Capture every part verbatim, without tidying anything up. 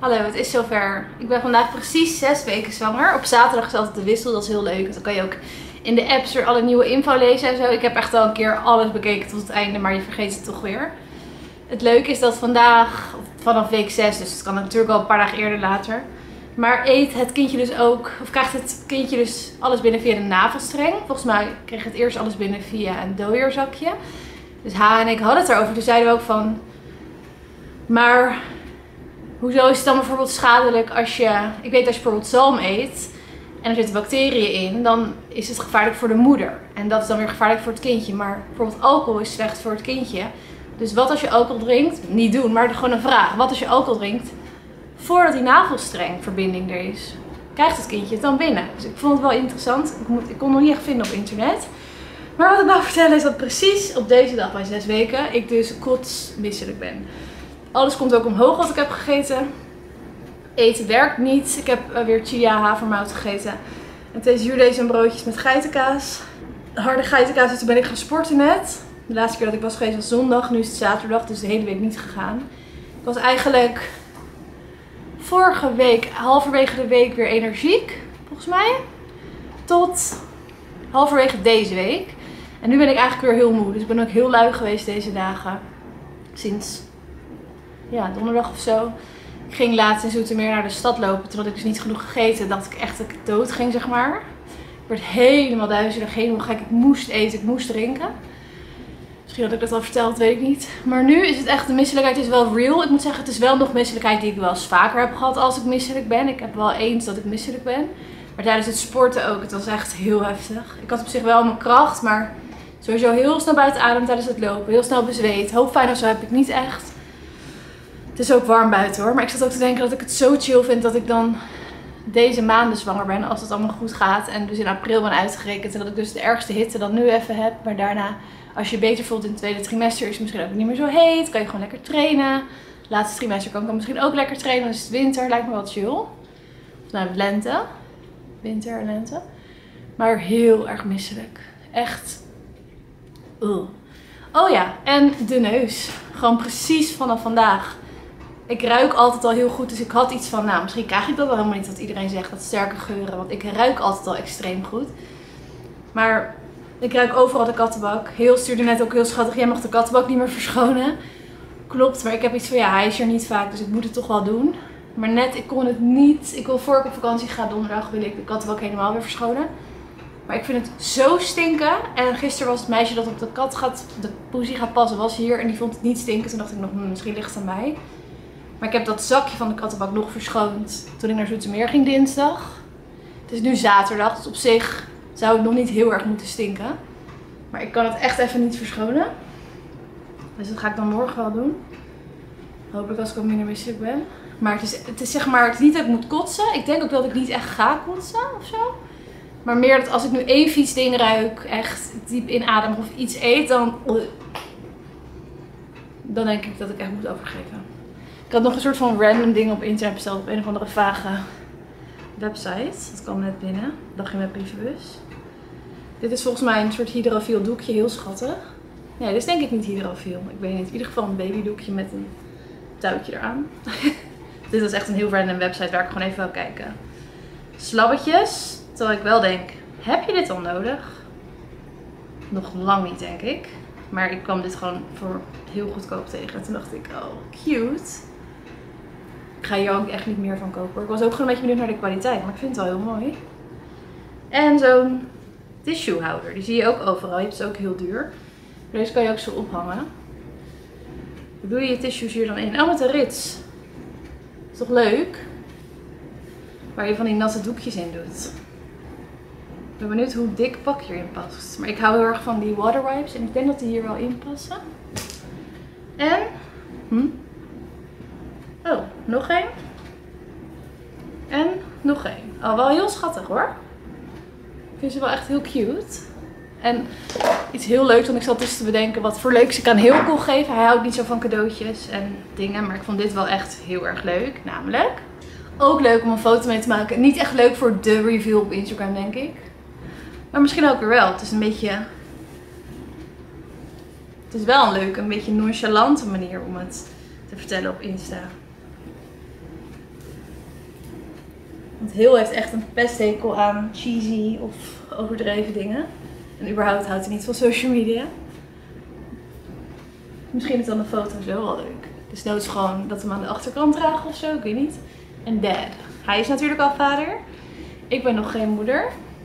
Hallo, het is zover. Ik ben vandaag precies zes weken zwanger. Op zaterdag is altijd de wissel, dat is heel leuk. Dan kan je ook in de apps er alle nieuwe info lezen en zo. Ik heb echt al een keer alles bekeken tot het einde, maar je vergeet het toch weer. Het leuke is dat vandaag, vanaf week zes, dus het kan natuurlijk al een paar dagen eerder later. Maar eet het kindje dus ook, of krijgt het kindje dus alles binnen via de navelstreng. Volgens mij kreeg het eerst alles binnen via een dooierzakje. Dus Ha en ik hadden het erover. Toen zeiden we ook van, maar hoezo is het dan bijvoorbeeld schadelijk als je, ik weet als je bijvoorbeeld zalm eet en er zitten bacteriën in, dan is het gevaarlijk voor de moeder. En dat is dan weer gevaarlijk voor het kindje. Maar bijvoorbeeld alcohol is slecht voor het kindje. Dus wat als je alcohol drinkt? Niet doen, maar gewoon een vraag. Wat als je alcohol drinkt voordat die navelstrengverbinding er is? Krijgt het kindje het dan binnen? Dus ik vond het wel interessant. Ik, moet, ik kon het nog niet echt vinden op internet. Maar wat ik nou vertellen is dat precies op deze dag bij zes weken ik dus kotsmisselijk ben. Alles komt ook omhoog wat ik heb gegeten. Eten werkt niet. Ik heb weer chia havermout gegeten. En deze zuurdesem en broodjes met geitenkaas. Harde geitenkaas, dus toen ben ik gaan sporten net. De laatste keer dat ik was geweest was zondag. Nu is het zaterdag, dus de hele week niet gegaan. Ik was eigenlijk vorige week, halverwege de week weer energiek. Volgens mij. Tot halverwege deze week. En nu ben ik eigenlijk weer heel moe. Dus ik ben ook heel lui geweest deze dagen. Sinds ja, donderdag of zo. Ik ging laatst in Zoetermeer naar de stad lopen. Toen had ik dus niet genoeg gegeten. Dacht ik echt dat ik dood ging, zeg maar. Ik werd helemaal duizelig, helemaal gek. Ik moest eten, ik moest drinken. Misschien had ik dat al verteld, weet ik niet. Maar nu is het echt, de misselijkheid is wel real. Ik moet zeggen, het is wel nog misselijkheid die ik wel eens vaker heb gehad als ik misselijk ben. Ik heb wel eens dat ik misselijk ben. Maar tijdens het sporten ook. Het was echt heel heftig. Ik had op zich wel mijn kracht, maar sowieso heel snel buiten adem tijdens het lopen. Heel snel bezweet. Hoofdpijn of zo heb ik niet echt. Het is ook warm buiten hoor. Maar ik zat ook te denken dat ik het zo chill vind dat ik dan deze maanden zwanger ben. Als het allemaal goed gaat. En dus in april ben uitgerekend. En dat ik dus de ergste hitte dan nu even heb. Maar daarna, als je je beter voelt in het tweede trimester, is het misschien ook niet meer zo heet. Kan je gewoon lekker trainen. Laatste trimester kan ik dan misschien ook lekker trainen. Dan is het winter. Lijkt me wel chill. Of nou, lente. Winter en lente. Maar heel erg misselijk. Echt. Ugh. Oh ja, en de neus. Gewoon precies vanaf vandaag. Ik ruik altijd al heel goed. Dus ik had iets van, nou misschien krijg ik dat wel helemaal niet. Wat iedereen zegt, dat sterke geuren. Want ik ruik altijd al extreem goed. Maar ik ruik overal de kattenbak. Heel stuurde net ook heel schattig. Jij mag de kattenbak niet meer verschonen. Klopt, maar ik heb iets van, ja hij is er niet vaak. Dus ik moet het toch wel doen. Maar net, ik kon het niet. Ik wil voor ik op vakantie ga donderdag wil ik de kattenbak helemaal weer verschonen. Maar ik vind het zo stinken. En gisteren was het meisje dat op de kat gaat, de poesie gaat passen, was hier. En die vond het niet stinken. Toen dacht ik nog, misschien ligt het aan mij. Maar ik heb dat zakje van de kattenbak nog verschoond toen ik naar Zoetermeer ging dinsdag. Het is nu zaterdag. Dus op zich zou het nog niet heel erg moeten stinken. Maar ik kan het echt even niet verschonen. Dus dat ga ik dan morgen wel doen. Hopelijk als ik ook minder misselijk ben. Maar het is, het is zeg maar, het is niet dat ik moet kotsen. Ik denk ook dat ik niet echt ga kotsen of zo. Maar meer dat als ik nu één vies ding ruik, echt diep inadem of iets eet, dan, dan denk ik dat ik echt moet overgeven. Ik had nog een soort van random ding op internet besteld op een of andere vage website. Dat kwam net binnen. Lag in mijn brievenbus. Dit is volgens mij een soort hydrofiel doekje, heel schattig. Nee, dit is denk ik niet hydrofiel. Ik weet niet. In ieder geval een babydoekje met een touwtje eraan. Dit was echt een heel random website waar ik gewoon even wil kijken. Slabbetjes. Terwijl ik wel denk, heb je dit al nodig? Nog lang niet denk ik. Maar ik kwam dit gewoon voor heel goedkoop tegen. En toen dacht ik, oh cute. Ik ga hier ook echt niet meer van kopen. Ik was ook gewoon een beetje benieuwd naar de kwaliteit. Maar ik vind het wel heel mooi. En zo'n tissuehouder. Die zie je ook overal. Je hebt ze ook heel duur. Deze kan je ook zo ophangen. Dan doe je je tissues hier dan in. Oh, met een rits. Is toch leuk? Waar je van die natte doekjes in doet. Ik ben benieuwd hoe dik pak hierin past. Maar ik hou heel erg van die water wipes. En ik denk dat die hier wel in passen. En... Hm? Oh, nog één. En nog één. Oh, wel heel schattig hoor. Ik vind ze wel echt heel cute. En iets heel leuks, want ik zat dus te bedenken wat voor leuks ik aan heel cool geven. Hij houdt niet zo van cadeautjes en dingen. Maar ik vond dit wel echt heel erg leuk. Namelijk... Ook leuk om een foto mee te maken. Niet echt leuk voor de review op Instagram, denk ik. Maar misschien ook weer wel. Het is een beetje... Het is wel een leuke, een beetje nonchalante manier om het te vertellen op Insta. Want Heel heeft echt een pesthekel aan cheesy of overdreven dingen. En überhaupt houdt hij niet van social media. Misschien is dan een foto zo wel leuk. Dus noods gewoon dat we hem aan de achterkant dragen of zo, ik weet niet. En dad. Hij is natuurlijk al vader. Ik ben nog geen moeder.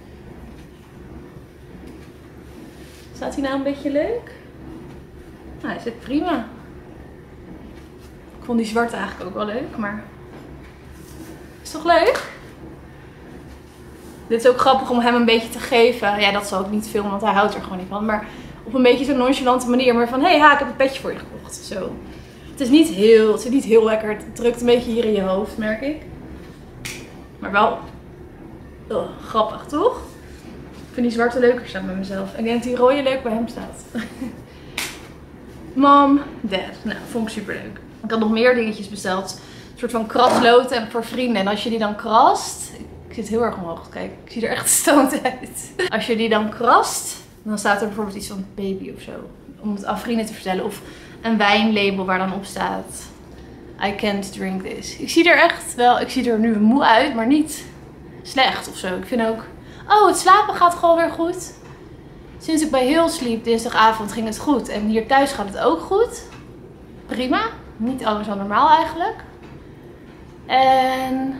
Staat hij nou een beetje leuk? Nou, hij zit prima. Ik vond die zwarte eigenlijk ook wel leuk, maar... Is toch leuk? Dit is ook grappig om hem een beetje te geven. Ja, dat zal ik niet filmen, want hij houdt er gewoon niet van. Maar op een beetje zo'n nonchalante manier. Maar van, hé, hey, ha, ik heb een petje voor je gekocht. Zo. Het is niet heel, het is niet heel lekker. Het drukt een beetje hier in je hoofd, merk ik. Maar wel oh, grappig, toch? Ik vind die zwarte leuker staan bij mezelf. En ik denk dat die rode leuk bij hem staat. Mom, dad. Nou, vond ik super leuk. Ik had nog meer dingetjes besteld. Een soort van krasloten voor vrienden. En als je die dan krast... Ik zit heel erg omhoog te kijken. Ik zie er echt stoned uit. Als je die dan krast, dan staat er bijvoorbeeld iets van baby of zo. Om het aan vrienden te vertellen. Of een wijnlabel waar dan op staat I can't drink this. Ik zie er echt wel, ik zie er nu moe uit, maar niet slecht of zo. Ik vind ook, oh, het slapen gaat gewoon weer goed. Sinds ik bij Heel sliep dinsdagavond ging het goed. En hier thuis gaat het ook goed. Prima. Niet alles wel normaal eigenlijk. En...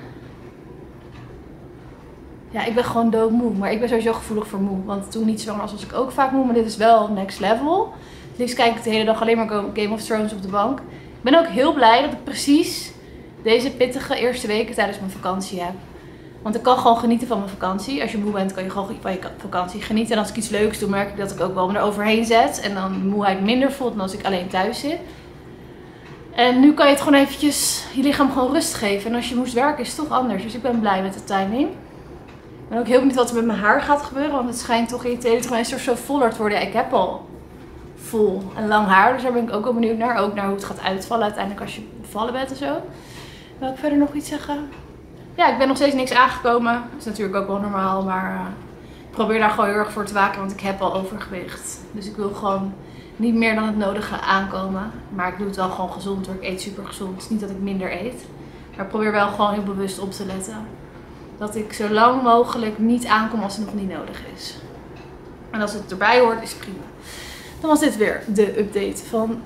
Ja, ik ben gewoon doodmoe. Maar ik ben sowieso gevoelig voor moe. Want toen niet zwanger was, was ik ook vaak moe. Maar dit is wel next level. Het liefst kijk ik de hele dag alleen maar Game of Thrones op de bank. Ik ben ook heel blij dat ik precies deze pittige eerste weken tijdens mijn vakantie heb. Want ik kan gewoon genieten van mijn vakantie. Als je moe bent, kan je gewoon van je vakantie genieten. En als ik iets leuks doe, merk ik dat ik ook wel me eroverheen zet. En dan de moeheid minder voelt dan als ik alleen thuis zit. En nu kan je het gewoon eventjes, je lichaam gewoon rust geven. En als je moest werken is het toch anders. Dus ik ben blij met de timing. Ik ben ook heel benieuwd wat er met mijn haar gaat gebeuren. Want het schijnt toch in het tweede trimester zo voller te worden. Ja, ik heb al vol en lang haar. Dus daar ben ik ook wel benieuwd naar. Ook naar hoe het gaat uitvallen uiteindelijk als je bevallen bent en zo. Wil ik verder nog iets zeggen? Ja, ik ben nog steeds niks aangekomen. Dat is natuurlijk ook wel normaal. Maar uh, ik probeer daar gewoon heel erg voor te waken. Want ik heb al overgewicht. Dus ik wil gewoon niet meer dan het nodige aankomen. Maar ik doe het wel gewoon gezond hoor. Ik eet super gezond. Het is niet dat ik minder eet. Maar ik probeer wel gewoon heel bewust op te letten. Dat ik zo lang mogelijk niet aankom als het nog niet nodig is. En als het erbij hoort, is prima. Dan was dit weer de update van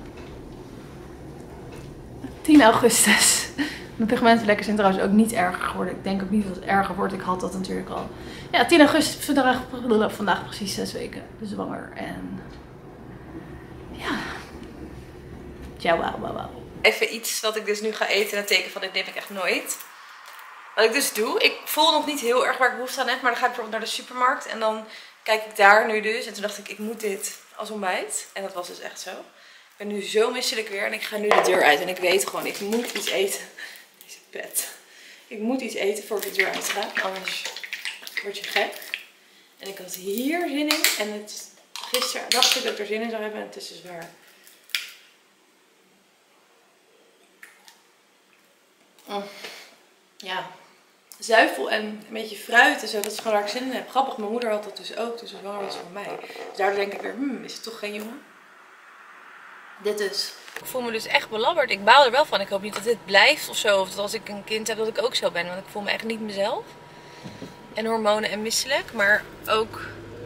tien augustus. Mijn pigmentvlekken zijn trouwens ook niet erger geworden. Ik denk ook niet dat het erger wordt. Ik had dat natuurlijk al. Ja, tien augustus, vandaag, vandaag precies zes weken zwanger. En ja. Ciao, wauw, wauw, wauw. Even iets wat ik dus nu ga eten. Een teken van dit neem ik echt nooit. Wat ik dus doe, ik voel nog niet heel erg waar ik behoefte aan heb. Maar dan ga ik bijvoorbeeld naar de supermarkt. En dan kijk ik daar nu dus. En toen dacht ik, ik moet dit als ontbijt. En dat was dus echt zo. Ik ben nu zo misselijk weer. En ik ga nu de deur uit. En ik weet gewoon, ik moet iets eten. Deze pet. Ik moet iets eten voor ik de deur uit ga. Anders word je gek. En ik had hier zin in. En het, gisteren dacht ik dat ik er zin in zou hebben. En het is dus waar. Oh. Ja. Zuivel en een beetje fruit en zo, dat is gewoon waar ik zin in heb. Grappig, mijn moeder had dat dus ook, dus het was van mij. Dus daardoor denk ik weer, hmm, is het toch geen jongen? Dit dus. Ik voel me dus echt belabberd. Ik baal er wel van. Ik hoop niet dat dit blijft of zo. Of dat als ik een kind heb dat ik ook zo ben. Want ik voel me echt niet mezelf. En hormonen en misselijk. Maar ook...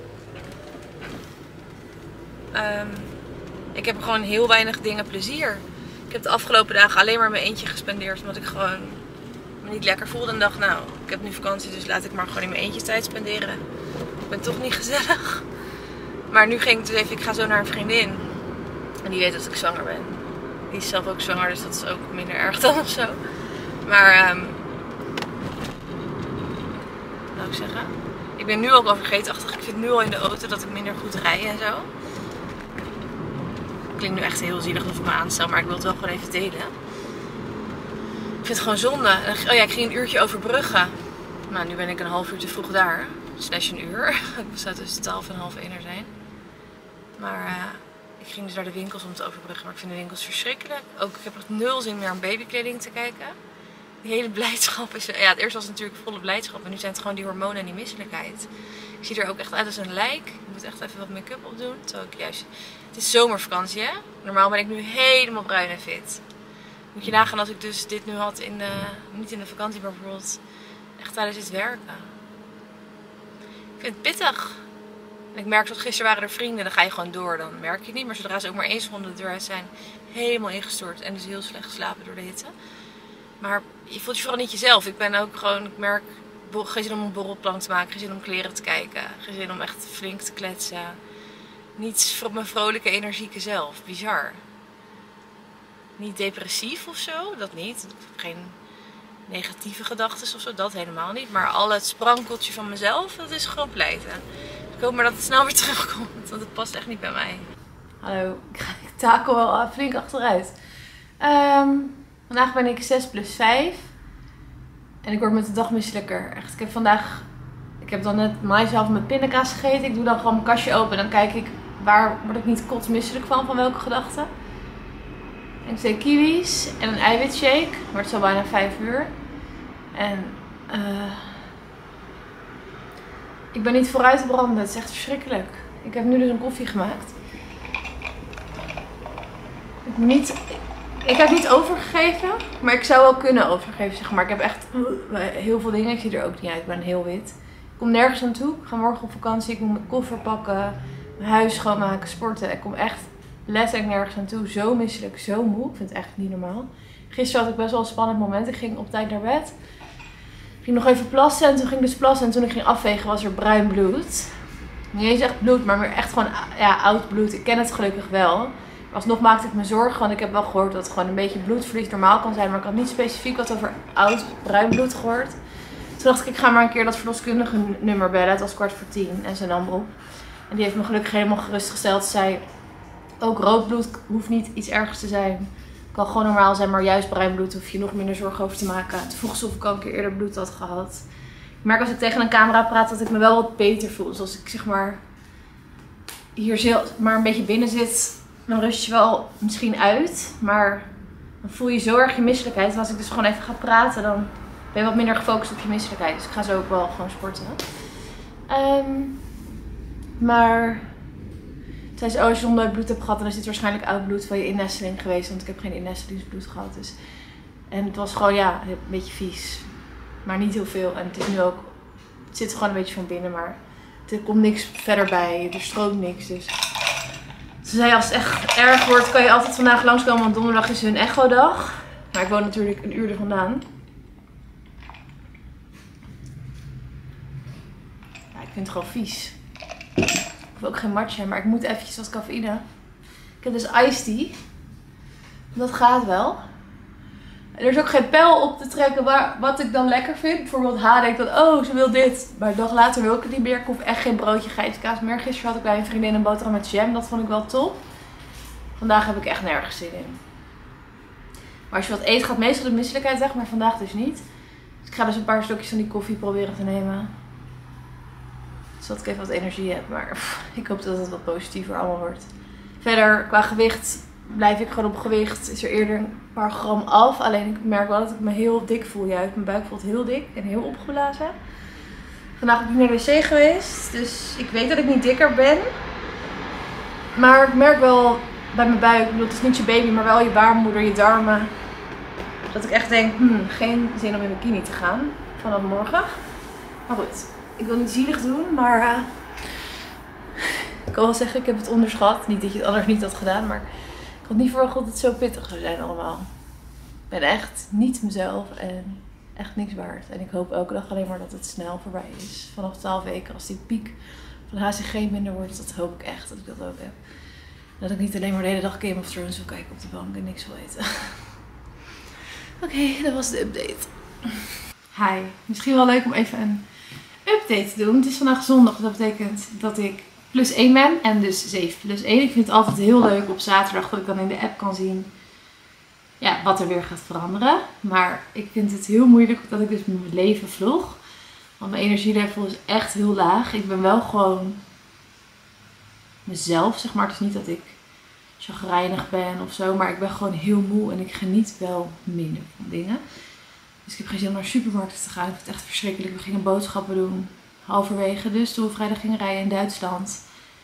Um, ik heb gewoon heel weinig dingen plezier. Ik heb de afgelopen dagen alleen maar mijn eentje gespendeerd. Omdat ik gewoon... me niet lekker voelde en dacht, nou, ik heb nu vakantie, dus laat ik maar gewoon in mijn eentje tijd spenderen. Ik ben toch niet gezellig. Maar nu ging ik dus even, ik ga zo naar een vriendin. En die weet dat ik zwanger ben. Die is zelf ook zwanger, dus dat is ook minder erg dan of zo. Maar, um, wat zou ik zeggen? Ik ben nu ook wel vergeetachtig. Ik zit nu al in de auto dat ik minder goed rij en zo. Klinkt nu echt heel zielig of ik me aanstel, maar ik wil het wel gewoon even delen. Ik vind het gewoon zonde. Oh ja, ik ging een uurtje overbruggen. Nou, nu ben ik een half uur te vroeg daar. Slash een uur. Ik zou tussen twaalf en half één er zijn. Maar uh, ik ging dus naar de winkels om te overbruggen. Maar ik vind de winkels verschrikkelijk. Ook, ik heb echt nul zin meer aan babykleding te kijken. Die hele blijdschap is... Ja, het eerste was natuurlijk volle blijdschap. En nu zijn het gewoon die hormonen en die misselijkheid. Ik zie er ook echt uit als een lijk. Ik moet echt even wat make-up opdoen. Terwijl ik juist... Het is zomervakantie, hè? Normaal ben ik nu helemaal bruin en fit. Moet je nagaan als ik dus dit nu had in de, niet in de vakantie, maar bijvoorbeeld Echt tijdens het werken. Ik vind het pittig. En ik merk dat gisteren waren er vrienden, dan ga je gewoon door. Dan merk je het niet. Maar zodra ze ook maar één seconde de deur uit zijn, helemaal ingestort. En dus heel slecht geslapen door de hitte. Maar je voelt je vooral niet jezelf. Ik ben ook gewoon, ik merk, geen zin om een borrelplank te maken. Geen zin om kleren te kijken. Geen zin om echt flink te kletsen. Niet voor mijn vrolijke, energieke zelf. Bizar. Niet depressief of zo, dat niet. Geen negatieve gedachten of zo, dat helemaal niet. Maar al het sprankeltje van mezelf, dat is gewoon pleiten. Ik hoop maar dat het snel weer terugkomt, want het past echt niet bij mij. Hallo, ik takel wel flink achteruit. Um, vandaag ben ik zes plus vijf. En ik word met de dag misselijker. Echt, ik heb vandaag, ik heb dan net maïshalve met pindakaas gegeten. Ik doe dan gewoon mijn kastje open en dan kijk ik waar word ik niet kotsmisselijk van, van welke gedachten. En twee kiwis en een eiwitshake. Maar het is al bijna vijf uur. En uh, ik ben niet vooruit te branden. Het is echt verschrikkelijk. Ik heb nu dus een koffie gemaakt. Ik, niet, ik heb niet overgegeven. Maar ik zou wel kunnen overgeven, zeg maar. Ik heb echt uh, heel veel dingen. Ik zie er ook niet uit. Ik ben heel wit. Ik kom nergens aan toe. Ik ga morgen op vakantie. Ik moet mijn koffer pakken. Mijn huis schoonmaken. Sporten. Ik kom echt letterlijk nergens aan toe. Zo misselijk. Zo moe. Ik vind het echt niet normaal. Gisteren had ik best wel een spannend moment. Ik ging op tijd naar bed. Ik ging nog even plassen. En toen ging ik dus plassen. En toen ik ging afvegen was er bruin bloed. Niet eens echt bloed. Maar meer echt gewoon ja, oud bloed. Ik ken het gelukkig wel. Maar alsnog maakte ik me zorgen. Want ik heb wel gehoord dat het gewoon een beetje bloedverlies normaal kan zijn. Maar ik had niet specifiek wat over oud bruin bloed gehoord. Toen dacht ik, ik ga maar een keer dat verloskundige nummer bellen. Het was kwart voor tien. En ze nam op. En die heeft me gelukkig helemaal gerustgesteld. Ze zei, ook rood bloed hoeft niet iets ergs te zijn. Het kan gewoon normaal zijn, maar juist bruin bloed hoef je nog minder zorgen over te maken. Toen vroeg ze of ik al een keer eerder bloed had gehad. Ik merk als ik tegen een camera praat dat ik me wel wat beter voel. Dus als ik zeg maar hier maar een beetje binnen zit, dan rust je wel misschien uit. Maar dan voel je zo erg je misselijkheid. En als ik dus gewoon even ga praten, dan ben je wat minder gefocust op je misselijkheid. Dus ik ga zo ook wel gewoon sporten. Um, maar zij zei, oh, als je nog nooit bloed hebt gehad, dan is dit waarschijnlijk oud bloed van je innesteling geweest. Want ik heb geen innestelingsbloed gehad. Dus. En het was gewoon, ja, een beetje vies. Maar niet heel veel. En het is nu ook, het zit gewoon een beetje van binnen. Maar er komt niks verder bij. Er stroomt niks. Dus ze zei, als het echt erg wordt, kan je altijd vandaag langskomen. Want donderdag is hun echo-dag. Maar ik woon natuurlijk een uur er vandaan. Ja, ik vind het gewoon vies. Ik hoef ook geen matcha, maar ik moet eventjes wat cafeïne. Ik heb dus iced tea. Dat gaat wel. Er is ook geen pijl op te trekken waar, wat ik dan lekker vind. Bijvoorbeeld H denkt dan, oh, ze wil dit. Maar een dag later wil ik het niet meer. Ik hoef echt geen broodje geitenkaas meer. Gisteren had ik bij een vriendin een boterham met jam. Dat vond ik wel top. Vandaag heb ik echt nergens zin in. Maar als je wat eet, gaat meestal de misselijkheid weg. Maar vandaag dus niet. Dus ik ga dus een paar stokjes van die koffie proberen te nemen. Zodat ik even wat energie heb. Maar pff, ik hoop dat het wat positiever allemaal wordt. Verder, qua gewicht blijf ik gewoon op gewicht. Is er eerder een paar gram af. Alleen ik merk wel dat ik me heel dik voel. Juist, mijn buik voelt heel dik en heel opgeblazen. Vandaag ben ik naar de wc geweest. Dus ik weet dat ik niet dikker ben. Maar ik merk wel bij mijn buik. Ik bedoel, het is niet je baby, maar wel je baarmoeder, je darmen. Dat ik echt denk, hmm, geen zin om in bikini te gaan. Vanaf morgen. Maar goed. Ik wil niet zielig doen, maar uh, ik kan wel zeggen, ik heb het onderschat. Niet dat je het anders niet had gedaan, maar ik had niet verwacht dat het zo pittig zou zijn allemaal. Ik ben echt niet mezelf en echt niks waard. En ik hoop elke dag alleen maar dat het snel voorbij is. Vanaf twaalf weken, als die piek van H C G minder wordt, dat hoop ik echt dat ik dat ook heb. Dat ik niet alleen maar de hele dag Game of Thrones wil kijken op de bank en niks wil eten. Oké, okay, dat was de update. Hi, misschien wel leuk om even een update te doen. Het is vandaag zondag, dat betekent dat ik plus één ben en dus zeven plus één. Ik vind het altijd heel leuk op zaterdag dat ik dan in de app kan zien ja, wat er weer gaat veranderen. Maar ik vind het heel moeilijk dat ik dus mijn leven vlog. Want mijn energielevel is echt heel laag. Ik ben wel gewoon mezelf, zeg maar. Het is niet dat ik chagrijnig ben of zo, maar ik ben gewoon heel moe en ik geniet wel minder van dingen. Dus ik heb geen zin om naar supermarkten te gaan. Ik vind het echt verschrikkelijk. We gingen boodschappen doen. Halverwege dus. Toen we vrijdag gingen rijden in Duitsland.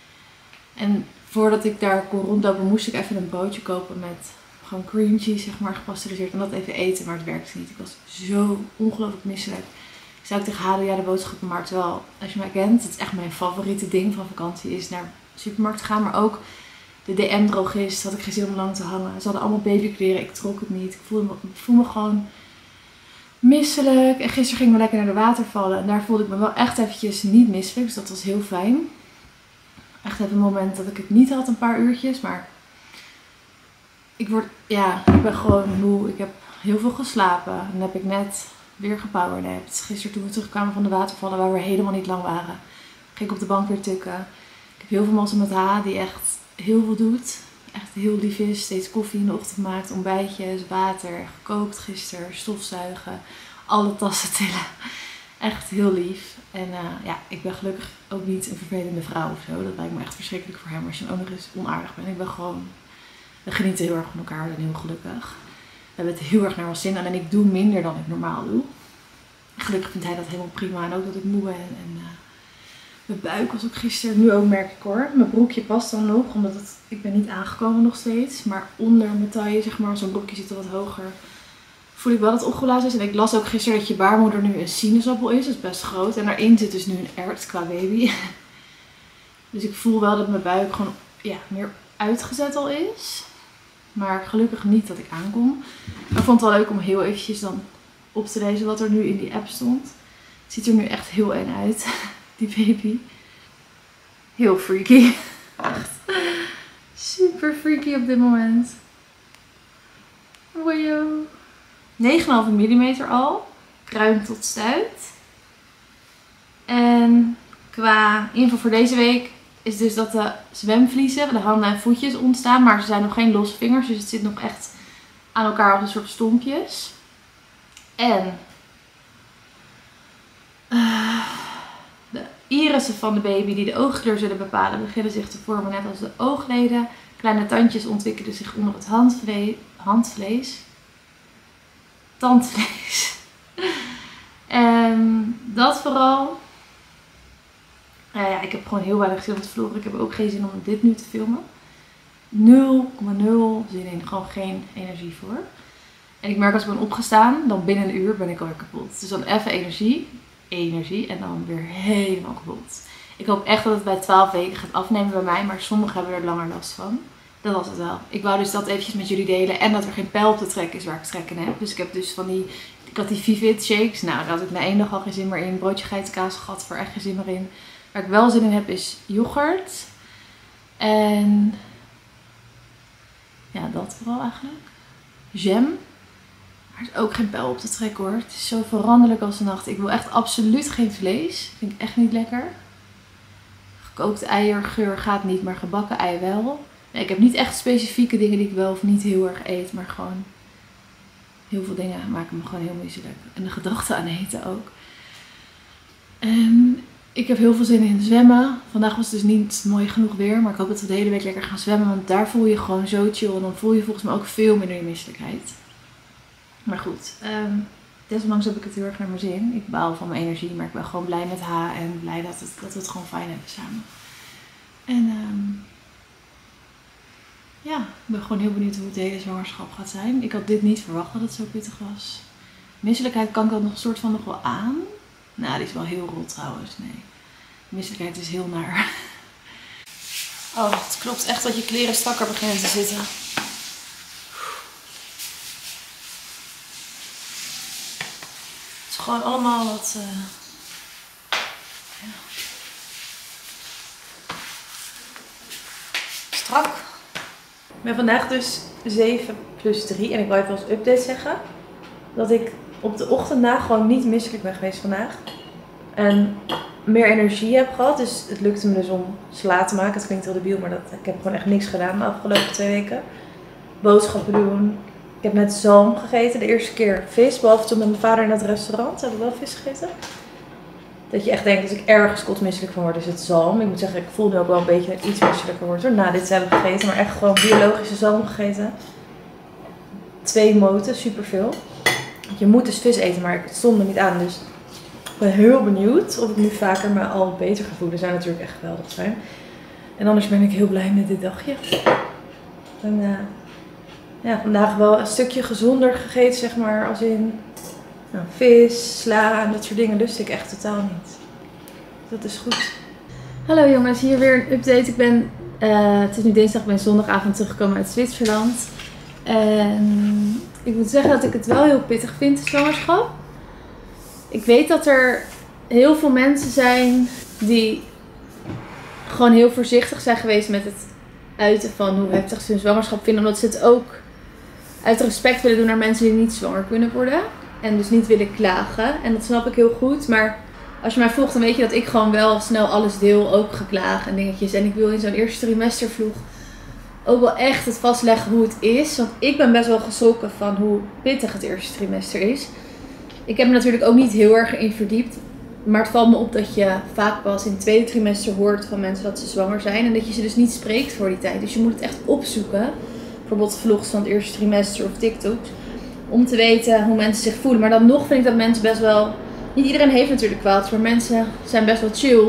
En voordat ik daar kon rondlopen moest ik even een broodje kopen met gewoon cream cheese, zeg maar, gepasteuriseerd. En dat even eten, maar het werkte niet. Ik was zo ongelooflijk misselijk. Ik zei ook tegen haar, ja, de boodschappenmarkt. Terwijl, als je mij kent, het is echt mijn favoriete ding van vakantie. Is naar de supermarkt gaan. Maar ook de D M-drogist had ik geen zin om lang te hangen. Ze hadden allemaal babykleren. Ik trok het niet. Ik voelde me, ik voel me gewoon misselijk. En gisteren gingen we lekker naar de watervallen. En daar voelde ik me wel echt eventjes niet misselijk. Dus dat was heel fijn. Echt even een moment dat ik het niet had, een paar uurtjes. Maar ik word, ja, ik ben gewoon moe. Ik heb heel veel geslapen. En dan heb ik net weer gepowernapt. Gisteren toen we terugkwamen van de watervallen, waar we helemaal niet lang waren, ging ik op de bank weer tukken. Ik heb heel veel mazzel met haar, die echt heel veel doet. Echt heel lief is. Steeds koffie in de ochtend maakt, ontbijtjes, water, gekookt gisteren, stofzuigen, alle tassen tillen. Echt heel lief. En uh, ja, ik ben gelukkig ook niet een vervelende vrouw of zo. Dat lijkt me echt verschrikkelijk voor hem als je dan ook nog eens onaardig bent. Ik ben gewoon, we genieten heel erg van elkaar en heel gelukkig. We hebben het heel erg naar ons zin. En ik doe minder dan ik normaal doe. Gelukkig vindt hij dat helemaal prima. En ook dat ik moe ben. En uh, mijn buik was ook gisteren. Nu ook merk ik hoor. Mijn broekje past dan nog. Omdat het, ik ben niet aangekomen nog steeds. Maar onder mijn taille, zeg maar, zo'n broekje zit er wat hoger. Voel ik wel dat het opgeblazen is. En ik las ook gisteren dat je baarmoeder nu een sinaasappel is. Dat is best groot. En daarin zit dus nu een ert qua baby. Dus ik voel wel dat mijn buik gewoon, ja, meer uitgezet al is. Maar gelukkig niet dat ik aankom. Maar ik vond het wel leuk om heel eventjes dan op te lezen wat er nu in die app stond. Het ziet er nu echt heel eng uit, die baby. Heel freaky. Echt super freaky op dit moment. Wojo. negen komma vijf millimeter al. Kruin tot stuit. En qua info voor deze week is dus dat de zwemvliezen, de handen en voetjes ontstaan. Maar ze zijn nog geen losse vingers. Dus het zit nog echt aan elkaar als een soort stompjes. En uh, de irissen van de baby die de oogkleur zullen bepalen beginnen zich te vormen net als de oogleden. Kleine tandjes ontwikkelen zich onder het handvlees. handvlees. Tandvlees. En dat vooral. Uh, ja, ik heb gewoon heel weinig zin om te vloggen. Ik heb ook geen zin om dit nu te filmen. nul komma nul zin in. Gewoon geen energie voor. En ik merk als ik ben opgestaan, dan binnen een uur ben ik alweer kapot. Dus dan even energie. Energie. En dan weer helemaal kapot. Ik hoop echt dat het bij twaalf weken gaat afnemen bij mij. Maar sommigen hebben er langer last van. Dat was het wel. Ik wou dus dat eventjes met jullie delen. En dat er geen pijl op te trekken is waar ik trek in heb. Dus ik heb dus van die... Ik had die Vivit shakes. Nou, daar had ik na één dag al geen zin meer in. Broodje geitenkaas gehad voor echt geen zin meer in. Waar ik wel zin in heb is yoghurt. En... ja, dat vooral eigenlijk. Jam. Maar er is ook geen pijl op te trekken hoor. Het is zo veranderlijk als de nacht. Ik wil echt absoluut geen vlees. Vind ik echt niet lekker. Gekookte eiergeur gaat niet, maar gebakken ei wel. Nee, ik heb niet echt specifieke dingen die ik wel of niet heel erg eet. Maar gewoon heel veel dingen maken me gewoon heel misselijk. En de gedachte aan eten ook. En ik heb heel veel zin in zwemmen. Vandaag was het dus niet mooi genoeg weer. Maar ik hoop dat we de hele week lekker gaan zwemmen. Want daar voel je gewoon zo chill. En dan voel je volgens mij ook veel minder je misselijkheid. Maar goed, um, desondanks heb ik het heel erg naar mijn zin. Ik baal van mijn energie, maar ik ben gewoon blij met haar en blij dat, het, dat we het gewoon fijn hebben samen. En um, ja, ik ben gewoon heel benieuwd hoe het de hele zwangerschap gaat zijn. Ik had dit niet verwacht dat het zo pittig was. Misselijkheid kan ik dat nog een soort van nog wel aan. Nou, die is wel heel rot trouwens, nee. Misselijkheid is heel naar. Oh, het klopt echt dat je kleren strakker beginnen te zitten. Gewoon allemaal wat uh, ja. strak. Ik ben vandaag dus zeven plus drie en ik wil even als update zeggen dat ik op de ochtend na gewoon niet misselijk ben geweest vandaag. En meer energie heb gehad, dus het lukte me dus om sla te maken. Het klinkt heel debiel, maar dat, ik heb gewoon echt niks gedaan de afgelopen twee weken. Boodschappen doen. Ik heb net zalm gegeten, de eerste keer vis, behalve toen met mijn vader in het restaurant, heb ik wel vis gegeten. Dat je echt denkt, als ik ergens kotsmisselijk van word, is het zalm. Ik moet zeggen, ik voel nu ook wel een beetje dat ik iets misselijker word hoor. Na dit hebben we gegeten, maar echt gewoon biologische zalm gegeten. Twee moten, superveel. Je moet dus vis eten, maar het stond er niet aan, dus ik ben heel benieuwd of ik nu vaker me al beter ga voelen. Dat zou natuurlijk echt geweldig zijn. En anders ben ik heel blij met dit dagje. En, uh, ja, vandaag wel een stukje gezonder gegeten, zeg maar, als in Nou, vis, sla en dat soort dingen lust ik echt totaal niet. Dat is goed. Hallo jongens, hier weer een update. Ik ben, uh, het is nu dinsdag, ik ben zondagavond teruggekomen uit Zwitserland. En ik moet zeggen dat ik het wel heel pittig vind, de zwangerschap. Ik weet dat er heel veel mensen zijn die gewoon heel voorzichtig zijn geweest met het uiten van hoe heftig ze hun zwangerschap vinden. Omdat ze het ook uit respect willen doen naar mensen die niet zwanger kunnen worden. En dus niet willen klagen. En dat snap ik heel goed. Maar als je mij volgt, dan weet je dat ik gewoon wel snel alles deel. Ook geklagen en dingetjes. En ik wil in zo'n eerste trimestervlog ook wel echt het vastleggen hoe het is. Want ik ben best wel geschrokken van hoe pittig het eerste trimester is. Ik heb me natuurlijk ook niet heel erg in verdiept. Maar het valt me op dat je vaak pas in het tweede trimester hoort van mensen dat ze zwanger zijn. En dat je ze dus niet spreekt voor die tijd. Dus je moet het echt opzoeken. Bijvoorbeeld vlogs van het eerste trimester of TikToks. Om te weten hoe mensen zich voelen. Maar dan nog vind ik dat mensen best wel... Niet iedereen heeft natuurlijk kwaaltjes, maar mensen zijn best wel chill.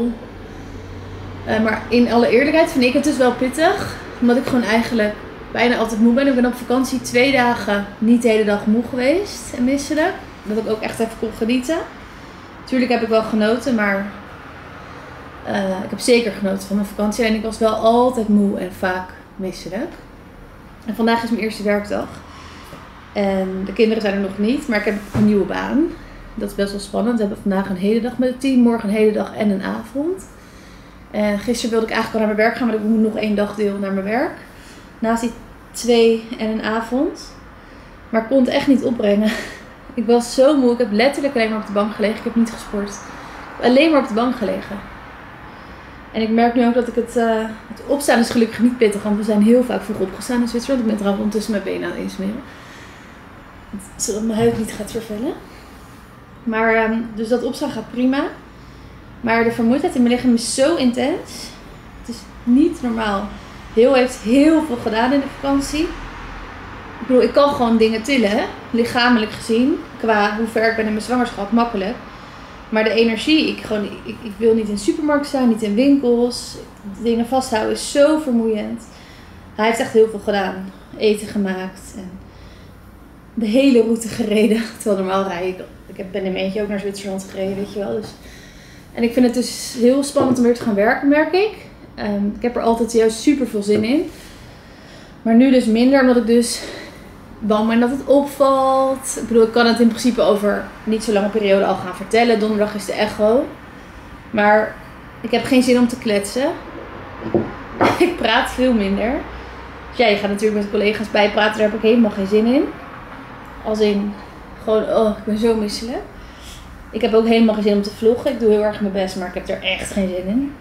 Uh, maar in alle eerlijkheid vind ik het dus wel pittig. Omdat ik gewoon eigenlijk bijna altijd moe ben. Ik ben op vakantie twee dagen niet de hele dag moe geweest en misselijk. Dat ik ook echt even kon genieten. Tuurlijk heb ik wel genoten, maar uh, ik heb zeker genoten van mijn vakantie. En ik was wel altijd moe en vaak misselijk. En vandaag is mijn eerste werkdag. En de kinderen zijn er nog niet, maar ik heb een nieuwe baan. Dat is best wel spannend. We hebben vandaag een hele dag met het team, morgen een hele dag en een avond. En gisteren wilde ik eigenlijk al naar mijn werk gaan, maar ik moet nog één dagdeel naar mijn werk. Naast die twee en een avond. Maar ik kon het echt niet opbrengen. Ik was zo moe. Ik heb letterlijk alleen maar op de bank gelegen. Ik heb niet gesport. Ik heb alleen maar op de bank gelegen. En ik merk nu ook dat ik het... Uh, het opstaan is gelukkig niet pittig, want we zijn heel vaak vroeg opgestaan in Zwitserland. Ik ben trouwens ondertussen mijn benen aan het insmeren. Zodat mijn huid niet gaat vervellen. Maar, um, dus dat opstaan gaat prima. Maar de vermoeidheid in mijn lichaam is zo intens. Het is niet normaal. Heel heeft heel veel gedaan in de vakantie. Ik bedoel, ik kan gewoon dingen tillen, hè? Lichamelijk gezien. Qua hoe ver ik ben in mijn zwangerschap, makkelijk. Maar de energie, ik, gewoon, ik, ik wil niet in de supermarkt staan, niet in winkels. Dingen vasthouden is zo vermoeiend. Hij heeft echt heel veel gedaan. Eten gemaakt en de hele route gereden. Terwijl normaal rijd ik, ik ben in mijn eentje ook naar Zwitserland gereden, weet je wel. Dus. En ik vind het dus heel spannend om weer te gaan werken, merk ik. Um, ik heb er altijd juist super veel zin in. Maar nu dus minder, omdat ik dus bang ben dat het opvalt. Ik bedoel, ik kan het in principe over niet zo lange periode al gaan vertellen. Donderdag is de echo. Maar ik heb geen zin om te kletsen. Ik praat veel minder. Dus ja, je gaat natuurlijk met collega's bijpraten, daar heb ik helemaal geen zin in. Als in, gewoon, oh, ik ben zo misselijk. Ik heb ook helemaal geen zin om te vloggen. Ik doe heel erg mijn best, maar ik heb er echt geen zin in.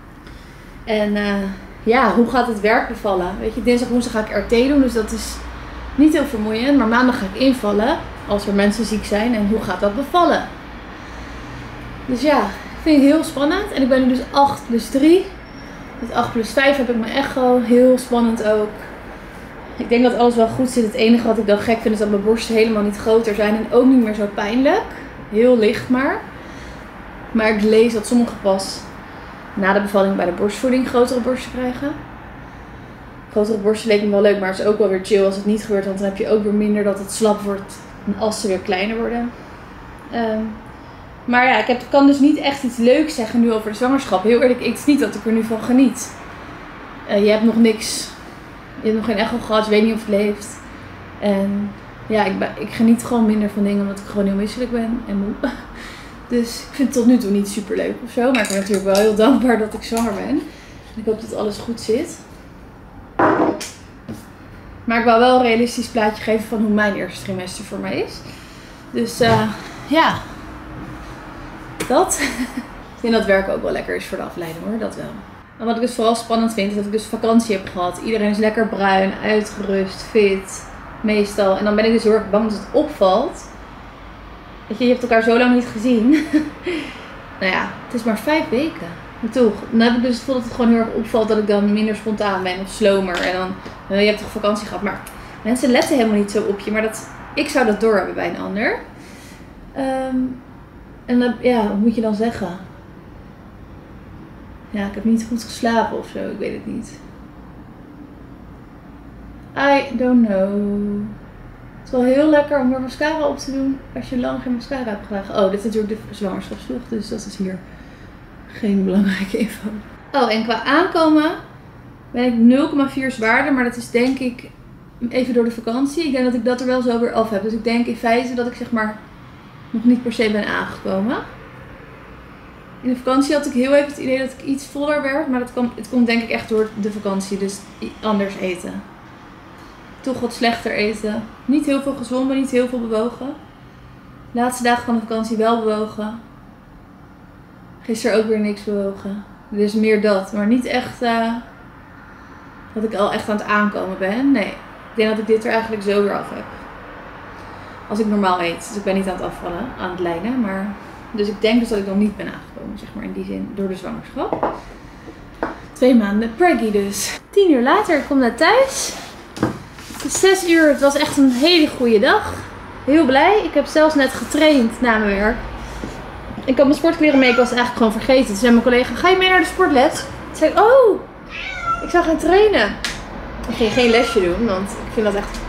En uh, ja, hoe gaat het werk bevallen? Weet je, dinsdag, woensdag ga ik R T doen, dus dat is niet heel vermoeiend. Maar maandag ga ik invallen, als er mensen ziek zijn. En hoe gaat dat bevallen? Dus ja, ik vind het heel spannend. En ik ben nu dus acht plus drie. Met acht plus vijf heb ik mijn echo. Heel spannend ook. Ik denk dat alles wel goed zit. Het enige wat ik dan gek vind is dat mijn borsten helemaal niet groter zijn. En ook niet meer zo pijnlijk. Heel licht maar. Maar ik lees dat sommigen pas na de bevalling bij de borstvoeding grotere borsten krijgen. Grotere borsten leek me wel leuk, maar het is ook wel weer chill als het niet gebeurt. Want dan heb je ook weer minder dat het slap wordt als ze weer kleiner worden. Um, maar ja, ik heb, kan dus niet echt iets leuks zeggen nu over de zwangerschap. Heel eerlijk, het is niet dat ik er nu van geniet. Uh, je hebt nog niks. Je hebt nog geen echo gehad, je weet niet of het leeft. En ja, ik, ben, ik geniet gewoon minder van dingen omdat ik gewoon heel misselijk ben en moe. Dus ik vind het tot nu toe niet super leuk of zo. Maar ik ben natuurlijk wel heel dankbaar dat ik zwanger ben. En ik hoop dat alles goed zit. Maar ik wil wel een realistisch plaatje geven van hoe mijn eerste trimester voor mij is. Dus uh, ja, dat. Ik vind dat werken ook wel lekker is voor de afleiding hoor, dat wel. En wat ik dus vooral spannend vind is dat ik dus vakantie heb gehad. Iedereen is lekker bruin, uitgerust, fit, meestal. En dan ben ik dus heel erg bang dat het opvalt. Weet je, je hebt elkaar zo lang niet gezien. Nou ja, het is maar vijf weken. Maar toch, dan heb ik dus het gevoel dat het gewoon heel erg opvalt dat ik dan minder spontaan ben of slomer. En dan, nou, je hebt toch vakantie gehad. Maar mensen letten helemaal niet zo op je. Maar dat, ik zou dat doorhebben bij een ander. Um, en dan, ja, wat moet je dan zeggen? Ja, ik heb niet goed geslapen of zo. Ik weet het niet. I don't know. Het is wel heel lekker om weer mascara op te doen als je lang geen mascara hebt gedragen. Oh, dit is natuurlijk de zwangerschapsvlog, dus dat is hier geen belangrijke info. Oh, en qua aankomen ben ik nul komma vier zwaarder, maar dat is denk ik even door de vakantie. Ik denk dat ik dat er wel zo weer af heb. Dus ik denk in feite dat ik zeg maar nog niet per se ben aangekomen. In de vakantie had ik heel even het idee dat ik iets voller werd, maar dat komt, het komt denk ik echt door de vakantie, dus anders eten. Toch wat slechter eten. Niet heel veel gezwommen, niet heel veel bewogen. De laatste dagen van de vakantie wel bewogen. Gisteren ook weer niks bewogen. Dus meer dat, maar niet echt uh, dat ik al echt aan het aankomen ben. Nee, ik denk dat ik dit er eigenlijk zo weer af heb. Als ik normaal eet. Dus ik ben niet aan het afvallen, aan het lijnen, maar... Dus ik denk dus dat ik nog niet ben aangekomen, zeg maar in die zin, door de zwangerschap. Twee maanden preggy dus. Tien uur later, ik kom naar thuis. Het is zes uur, het was echt een hele goede dag. Heel blij. Ik heb zelfs net getraind na mijn werk. Ik had mijn sportkleren mee, ik was het eigenlijk gewoon vergeten. Toen zei mijn collega, ga je mee naar de sportles? Toen zei ik, oh, ik zou gaan trainen. Ik ging geen lesje doen, want ik vind dat echt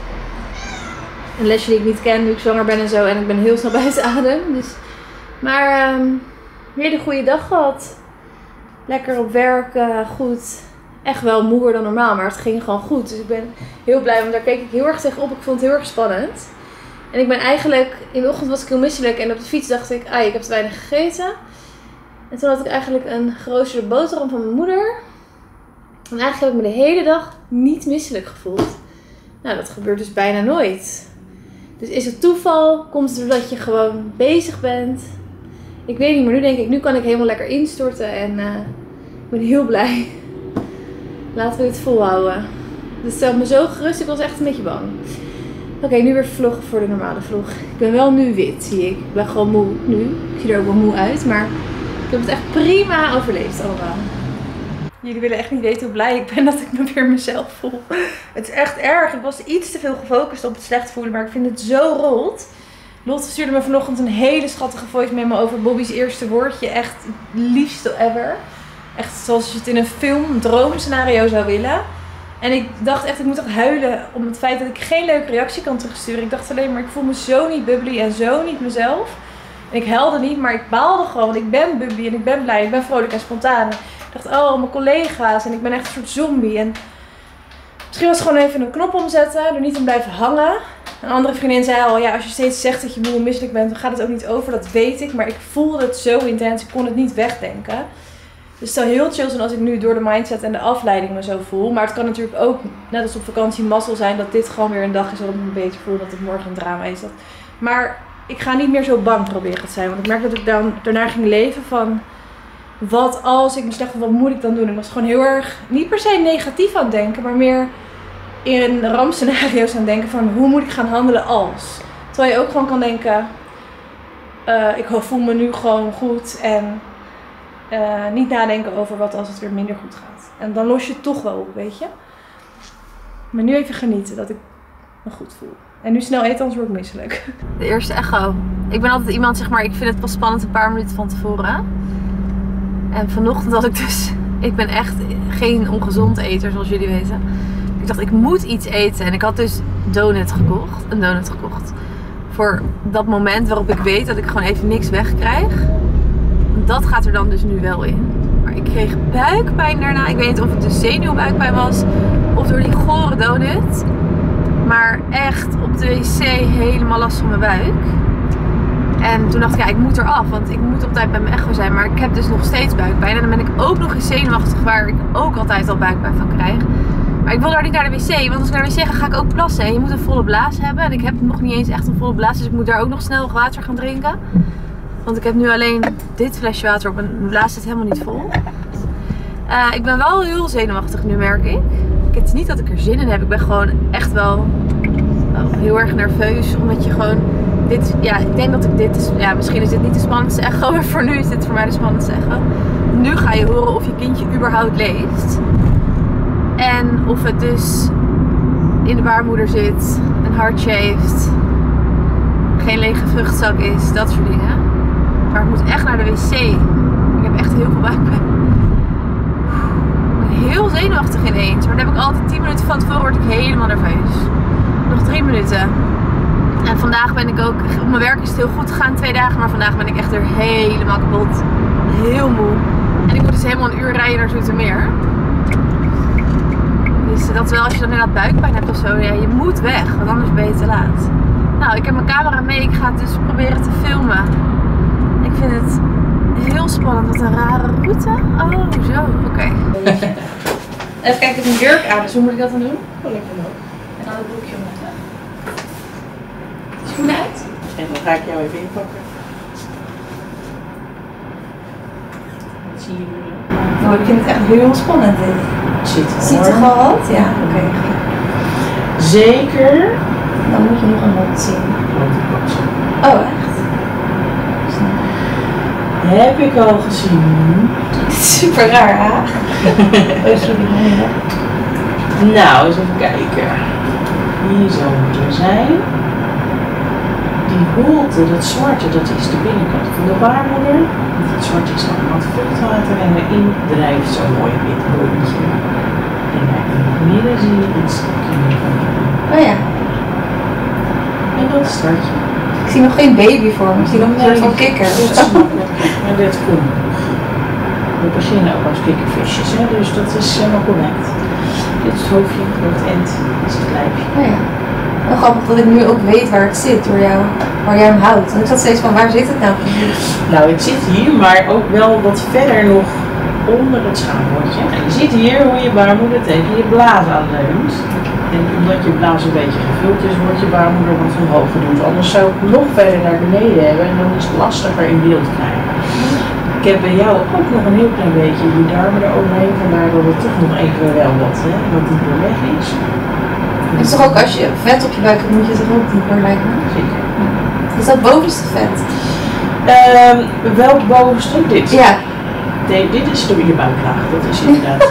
een lesje die ik niet ken nu ik zwanger ben en zo. En ik ben heel snel buiten adem, dus... Maar um, een hele goede dag gehad. Lekker op werk, uh, goed. Echt wel moeier dan normaal, maar het ging gewoon goed. Dus ik ben heel blij, want daar keek ik heel erg tegenop. Ik vond het heel erg spannend. En ik ben eigenlijk, in de ochtend was ik heel misselijk en op de fiets dacht ik, ah, ik heb te weinig gegeten. En toen had ik eigenlijk een geroosterde boterham van mijn moeder. En eigenlijk heb ik me de hele dag niet misselijk gevoeld. Nou, dat gebeurt dus bijna nooit. Dus is het toeval? Komt het doordat je gewoon bezig bent? Ik weet niet, maar nu denk ik, nu kan ik helemaal lekker instorten en uh, ik ben heel blij. Laten we dit volhouden. Dus stel me zo gerust, ik was echt een beetje bang. Oké, okay, nu weer vloggen voor de normale vlog. Ik ben wel nu wit, zie ik. Ik ben gewoon moe nu. Ik zie er ook wel moe uit, maar ik heb het echt prima overleefd allemaal. Jullie willen echt niet weten hoe blij ik ben dat ik me weer mezelf voel. Het is echt erg. Ik was iets te veel gefocust op het slecht voelen, maar ik vind het zo rot. Lotte stuurde me vanochtend een hele schattige voice memo over Bobby's eerste woordje. Echt het liefste ever. Echt zoals je het in een film, een droomscenario zou willen. En ik dacht echt, ik moet echt huilen om het feit dat ik geen leuke reactie kan terugsturen. Ik dacht alleen maar, ik voel me zo niet bubbly en zo niet mezelf. En ik huilde niet, maar ik baalde gewoon. Want ik ben bubbly en ik ben blij. Ik ben vrolijk en spontaan. Ik dacht, oh, mijn collega's. En ik ben echt een soort zombie. En misschien was het gewoon even een knop omzetten. Er niet in blijven hangen. Een andere vriendin zei al, ja, als je steeds zegt dat je moe en misselijk bent, dan gaat het ook niet over. Dat weet ik. Maar ik voelde het zo intens. Ik kon het niet wegdenken. Dus het zou heel chill zijn als ik nu door de mindset en de afleiding me zo voel. Maar het kan natuurlijk ook, net als op vakantie, mazzel zijn dat dit gewoon weer een dag is waarop ik me beter voel. Dat het morgen een drama is. Dat... Maar ik ga niet meer zo bang proberen te zijn. Want ik merk dat ik dan daarna ging leven van... Wat als ik me slecht voel, wat moet ik dan doen? Ik was gewoon heel erg, niet per se negatief aan het denken, maar meer in rampscenario's aan het denken van hoe moet ik gaan handelen als. Terwijl je ook gewoon kan denken, uh, ik voel me nu gewoon goed en uh, niet nadenken over wat als het weer minder goed gaat. En dan los je het toch wel op, weet je. Maar nu even genieten dat ik me goed voel. En nu snel eten, anders word ik misselijk. De eerste echo. Ik ben altijd iemand, zeg maar, ik vind het pas spannend een paar minuten van tevoren. En vanochtend had ik dus, ik ben echt geen ongezond eter zoals jullie weten. Ik dacht ik moet iets eten en ik had dus donut gekocht, een donut gekocht. Voor dat moment waarop ik weet dat ik gewoon even niks wegkrijg. Dat gaat er dan dus nu wel in. Maar ik kreeg buikpijn daarna. Ik weet niet of het de zenuwbuikpijn was of door die gore donut. Maar echt op de wc helemaal last van mijn buik. En toen dacht ik, ja, ik moet eraf, want ik moet op tijd bij mijn echo zijn. Maar ik heb dus nog steeds buikpijn. En dan ben ik ook nog eens zenuwachtig, waar ik ook altijd al buikpijn van krijg. Maar ik wil daar niet naar de wc, want als ik naar de wc ga, ga ik ook plassen. En je moet een volle blaas hebben. En ik heb nog niet eens echt een volle blaas, dus ik moet daar ook nog snel water gaan drinken. Want ik heb nu alleen dit flesje water op en mijn blaas zit helemaal niet vol. Uh, ik ben wel heel zenuwachtig nu, merk ik. Het is niet dat ik er zin in heb. Ik ben gewoon echt wel oh, heel erg nerveus, omdat je gewoon... Dit, ja, ik denk dat ik dit, ja, misschien is dit niet de spannendste echo, maar voor nu is dit voor mij de spannendste echo. Nu ga je horen of je kindje überhaupt leeft. En of het dus in de baarmoeder zit, een hartje heeft, geen lege vruchtzak is, dat soort dingen. Maar ik moet echt naar de wc. Ik heb echt heel veel buikpijn. Ik ben heel zenuwachtig ineens, maar dan heb ik altijd tien minuten van tevoren word ik helemaal nerveus. Nog drie minuten. En vandaag ben ik ook, op mijn werk is het heel goed gegaan, twee dagen, maar vandaag ben ik echt weer helemaal kapot. Heel moe. En ik moet dus helemaal een uur rijden naar Zoetermeer. Dus dat wel als je dan inderdaad buikpijn hebt of zo, ja, je moet weg, want anders ben je te laat. Nou, ik heb mijn camera mee, ik ga het dus proberen te filmen. Ik vind het heel spannend, wat een rare route. Oh, zo, oké. Okay. Even kijken, ik heb een jurk aan, dus hoe moet ik dat dan doen? Oh, lekker nog. En dan het broekje omleggen. Schoenen uit? En dan ga ik jou even inpakken. Wat zie je nu? Nou, ik vind het echt heel spannend dit. Zit er Ziet er gewoon wat? Ja, oké. Okay. Zeker. Dan moet je nog een hond zien. Oh, echt? Heb ik al gezien. Super raar, hè? Oh, sorry. Nou, eens even kijken. Hier zou moeten zijn. Die holte, dat zwarte, dat is de binnenkant van de baarmoeder. Dat zwarte is allemaal het vruchtwater en erin drijft zo'n mooi wit rondje. En daar in het midden zie je een stukje van. Oh ja. En dat startje. Ik zie nog geen baby voor me, ik zie nog een soort van kikker. Dat is makkelijk, maar dat komt nog. We beginnen ook als kikkervisjes, hè? Dus dat is helemaal correct. Dit is het hoofdje, het end, dit is het lijfje. Oh ja. Wel grappig dat ik nu ook weet waar het zit, door jou, waar jij hem houdt. En ik zat steeds van, waar zit het nou precies? Nou, het zit hier, maar ook wel wat verder nog onder het schaamwoordje. En je ziet hier hoe je baarmoeder tegen je blaas aanleunt. En omdat je blaas een beetje gevuld is, wordt je baarmoeder wat omhoog gedoet. Anders zou ik nog verder naar beneden hebben en dan is het lastiger in beeld krijgen. Ik heb bij jou ook nog een heel klein beetje die darmen eroverheen, vandaar dat het toch nog even wel wat, hè, wat dieper weg is. Het is toch ook als je vet op je buik hebt, moet je toch ook dieper lijken? Zeker. Is dat bovenste vet? Um, welk bovenste? Dit? Ja. Nee, dit is door je buiklaag, dat is inderdaad.